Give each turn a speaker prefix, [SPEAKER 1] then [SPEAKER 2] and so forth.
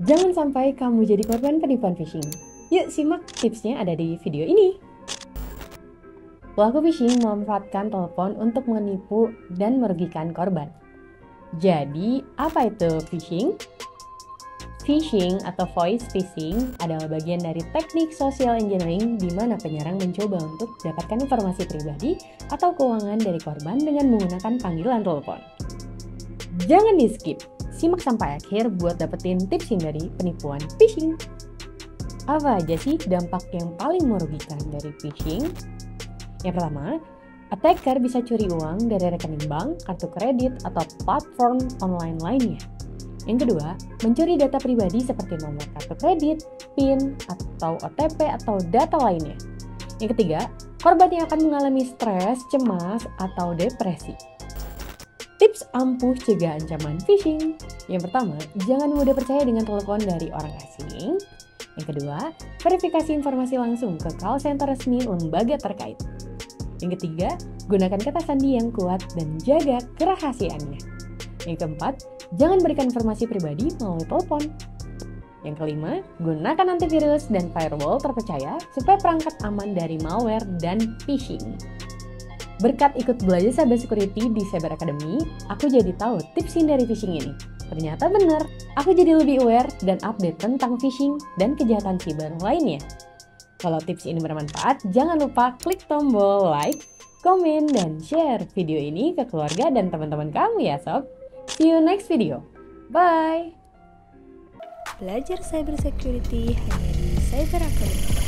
[SPEAKER 1] Jangan sampai kamu jadi korban penipuan phishing. Yuk simak tipsnya ada di video ini. Pelaku phishing memanfaatkan telepon untuk menipu dan merugikan korban. Jadi, apa itu phishing? Phishing atau voice phishing adalah bagian dari teknik social engineering di mana penyerang mencoba untuk dapatkan informasi pribadi atau keuangan dari korban dengan menggunakan panggilan telepon. Jangan di-skip, simak sampai akhir buat dapetin tips hindari penipuan phishing. Apa aja sih dampak yang paling merugikan dari phishing? Yang pertama, attacker bisa curi uang dari rekening bank, kartu kredit, atau platform online lainnya. Yang kedua, mencuri data pribadi seperti nomor kartu kredit, PIN, atau OTP, atau data lainnya. Yang ketiga, korban yang akan mengalami stres, cemas, atau depresi. Tips ampuh cegah ancaman phishing. Yang pertama, jangan mudah percaya dengan telepon dari orang asing. Yang kedua, verifikasi informasi langsung ke call center resmi lembaga terkait. Yang ketiga, gunakan kata sandi yang kuat dan jaga kerahasiaannya. Yang keempat, jangan berikan informasi pribadi melalui telepon. Yang kelima, gunakan antivirus dan firewall terpercaya supaya perangkat aman dari malware dan phishing. Berkat ikut belajar cyber security di Cyber Academy, aku jadi tahu tips hindari phishing ini. Ternyata benar, aku jadi lebih aware dan update tentang phishing dan kejahatan siber lainnya. Kalau tips ini bermanfaat, jangan lupa klik tombol like, komen, dan share video ini ke keluarga dan teman-teman kamu ya sob. See you next video. Bye.
[SPEAKER 2] Belajar cyber security hanya di Cyber Academy.